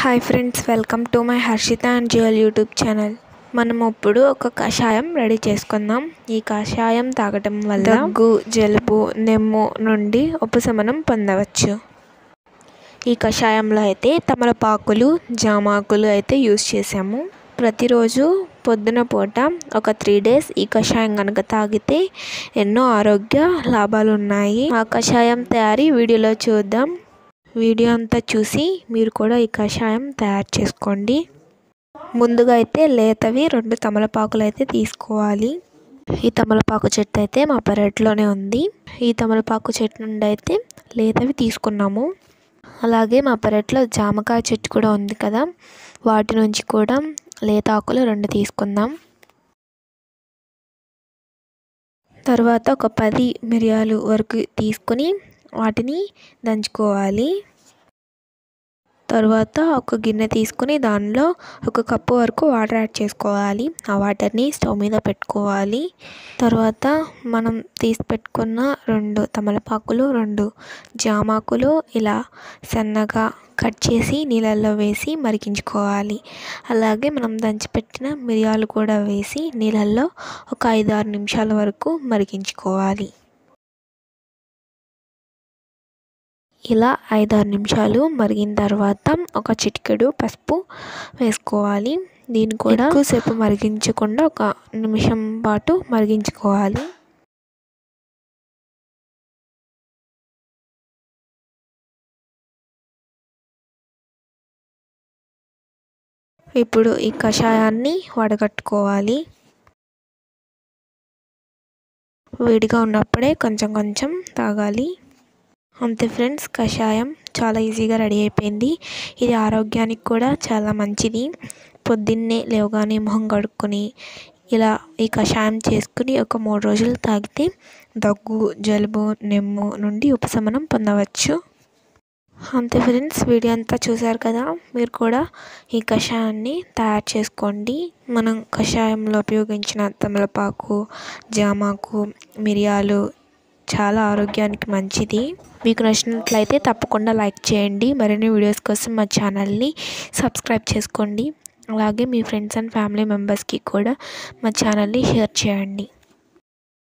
Hi friends, welcome to my Harshita and jewel YouTube channel. మనం ఇప్పుడు ఒక కషాయం రెడీ చేసుకుందాం. ఈ కషాయం తాగటం వల్ల దగ్గు, జలుబు, నెమ్ము నుండి ఉపశమనం పొందవచ్చు. ఈ కషాయంలో అయితే తమలపాకులు, జామాకులు అయితే యూస్ చేసాము. ప్రతిరోజు పొద్దున పూట ఒక 3 days ఈ కషాయం కనుక తాగితే ఎన్నో ఆరోగ్య లాభాలు ఉన్నాయి. ఆ కషాయం తయారీ వీడియోలో చూద్దాం. వీడియో అంతా చూసి మీరు కూడా ఈ కషాయం తయారు చేసుకోండి. ముందుగా అయితే లేతవి 2 తమలపాకులు అయితే తీసుకోవాలి. ఈ తమలపాకు చెట్టు అయితే మా పెరట్లోనే ఉంది. ఈ తమలపాకు చెట్టు నుండి అయితే లేతవి తీసుకున్నాము. అలాగే మా పెరట్లో జామకాయ చెట్టు కూడా ఉంది కదా, వాటి నుంచి కూడా లేత ఆకులు 2 తీసుకుందాం. తర్వాత ఒక 10 మిరియాలు వరకు తీసుకొని వాటిని దంచుకోవాలి. తర్వాత ఒక గిన్నె తీసుకుని దానిలో 1 కప్పు వరకు వాటర్ యాడ్ చేసుకోవాలి. ఆ వాటర్ని స్టవ్ మీద పెట్టుకోవాలి. తర్వాత మనం తీసి పెట్టుకున్న 2 తమలపాకులు, 2 జామాకులు ఇలా సన్నగా కట్ చేసి నీళ్ళల్లో వేసి మరిగించుకోవాలి. అలాగే మనం దంచిపెట్టిన మిరియాలు కూడా వేసి నీళ్ళల్లో ఒక 5-6 నిమిషాల వరకు మరిగించుకోవాలి. ఇలా 5-6 నిమిషాలు మరిగిన తర్వాత ఒక చిటికెడు పసుపు వేసుకోవాలి. దీన్ని కూడా ఎక్కువసేపు మరిగించకుండా 1 నిమిషం పాటు మరిగించుకోవాలి. ఇప్పుడు ఈ కషాయాన్ని వడగట్టుకోవాలి. వేడిగా ఉన్నప్పుడే కొంచెం కొంచెం తాగాలి. అంతే ఫ్రెండ్స్, కషాయం చాలా ఈజీగా రెడీ అయిపోయింది. ఇది ఆరోగ్యానికి కూడా చాలా మంచిది. పొద్దున్నే లేవగానే మొహం కడుక్కొని ఇలా ఈ కషాయం చేసుకుని ఒక 3 రోజులు తాగితే దగ్గు, జలుబు, నెమ్ము నుండి ఉపశమనం పొందవచ్చు. అంతే ఫ్రెండ్స్, వీడియో అంతా చూశారు కదా, మీరు కూడా ఈ కషాయాన్ని తయారు చేసుకోండి. మనం కషాయంలో ఉపయోగించిన తమలపాకు, జామాకు, మిరియాలు చాలా ఆరోగ్యానికి మంచిది. మీకు నచ్చినట్లయితే తప్పకుండా లైక్ చేయండి. మరిన్ని వీడియోస్ కోసం మా ఛానల్ని సబ్స్క్రైబ్ చేసుకోండి. అలాగే మీ ఫ్రెండ్స్ అండ్ ఫ్యామిలీ మెంబర్స్కి కూడా మా ఛానల్ని షేర్ చేయండి.